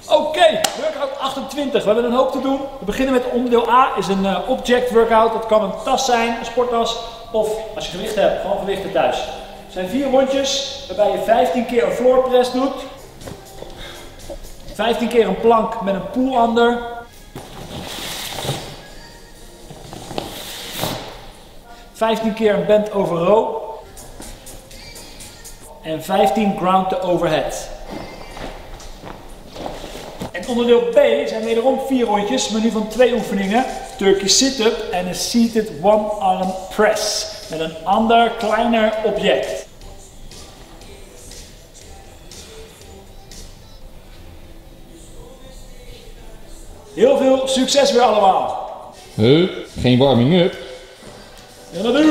Oké, workout 28. We hebben een hoop te doen. We beginnen met onderdeel A, is een object workout. Dat kan een tas zijn, een sporttas, of als je gewicht hebt, gewoon gewichten thuis. Het zijn 4 rondjes, waarbij je 15 keer een floor press doet. 15 keer een plank met een pull under. 15 keer een bend over row. En 15 ground to overhead. En onderdeel B zijn wederom 4 rondjes, maar nu van 2 oefeningen. Turkish sit-up en een seated one-arm press. Met een ander, kleiner object. Heel veel succes weer allemaal. Geen warming up. Ja, dat doen.